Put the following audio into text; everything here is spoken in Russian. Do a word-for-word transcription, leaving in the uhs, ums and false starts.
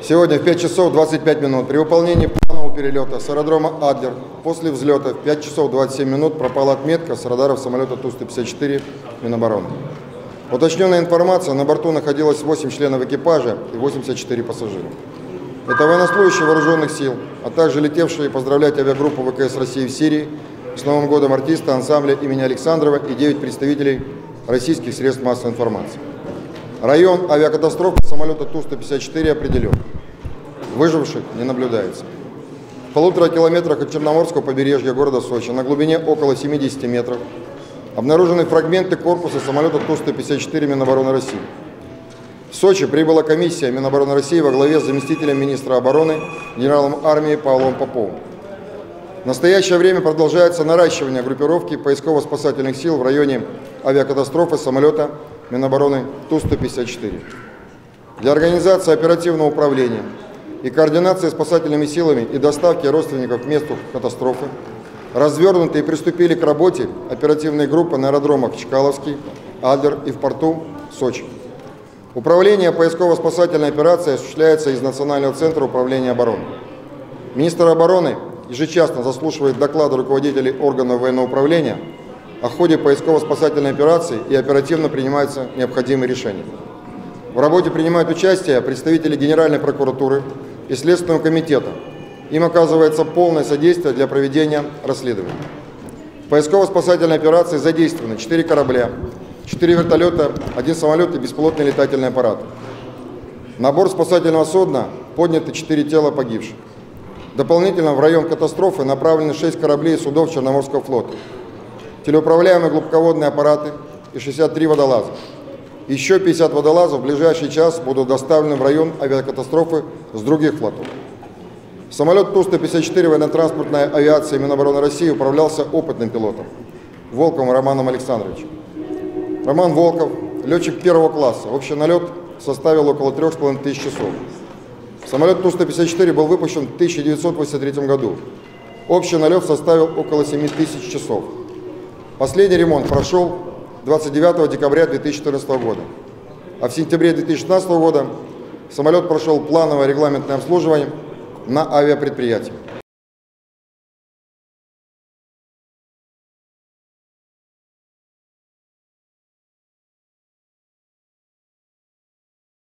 Сегодня в пять часов двадцать пять минут при выполнении планового перелета с аэродрома Адлер после взлета в пять часов двадцать семь минут пропала отметка с радаров самолета Ту сто пятьдесят четыре Минобороны. Уточненная информация: на борту находилось восемь членов экипажа и восемьдесят четыре пассажира. Это военнослужащие вооруженных сил, а также летевшие поздравлять авиагруппу ВКС России в Сирии с Новым годом артисты ансамбля имени Александрова и девять представителей российских средств массовой информации. Район авиакатастрофы самолета Ту сто пятьдесят четыре определен. Выживших не наблюдается. В полутора километрах от Черноморского побережья города Сочи на глубине около семидесяти метров обнаружены фрагменты корпуса самолета Ту сто пятьдесят четыре Минобороны России. В Сочи прибыла комиссия Минобороны России во главе с заместителем министра обороны генералом армии Павлом Поповым. В настоящее время продолжается наращивание группировки поисково-спасательных сил в районе авиакатастрофы самолета Минобороны Ту сто пятьдесят четыре. Для организации оперативного управления и координации спасательными силами и доставки родственников к месту катастрофы развернуты и приступили к работе оперативные группы на аэродромах Чкаловский, Адлер и в порту Сочи. Управление поисково-спасательной операцией осуществляется из Национального центра управления обороны. Министр обороны ежечасно заслушивает доклады руководителей органов военного управления о ходе поисково-спасательной операции и оперативно принимаются необходимые решения. В работе принимают участие представители Генеральной прокуратуры и Следственного комитета. Им оказывается полное содействие для проведения расследования. В поисково-спасательной операции задействованы четыре корабля, четыре вертолета, один самолет и беспилотный летательный аппарат. На борт спасательного судна подняты четыре тела погибших. Дополнительно в район катастрофы направлены шесть кораблей и судов Черноморского флота, телеуправляемые глубоководные аппараты и шестьдесят три водолаза. Еще пятьдесят водолазов в ближайший час будут доставлены в район авиакатастрофы с других флотов. Самолет Ту сто пятьдесят четыре военно-транспортной авиации Минобороны России управлялся опытным пилотом Волковым Романом Александровичем. Роман Волков, летчик первого класса, общий налет составил около трех с половиной тысяч часов. Самолет Ту сто пятьдесят четыре был выпущен в тысяча девятьсот восемьдесят третьем году. Общий налет составил около семи тысяч часов. Последний ремонт прошел двадцать девятого декабря две тысячи четырнадцатого года, а в сентябре две тысячи шестнадцатого года самолет прошел плановое регламентное обслуживание на авиапредприятии.